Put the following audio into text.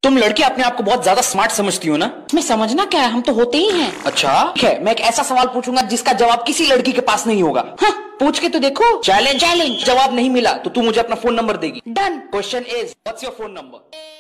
तुम लड़की अपने आप को बहुत ज्यादा स्मार्ट समझती हो ना? इसमें समझना क्या है, हम तो होते ही हैं। अच्छा ठीक है, मैं एक ऐसा सवाल पूछूंगा जिसका जवाब किसी लड़की के पास नहीं होगा। हाँ, पूछ के तो देखो। चैलेंज। जवाब नहीं मिला तो तू मुझे अपना फोन नंबर देगी। Done. Question is what's your phone number?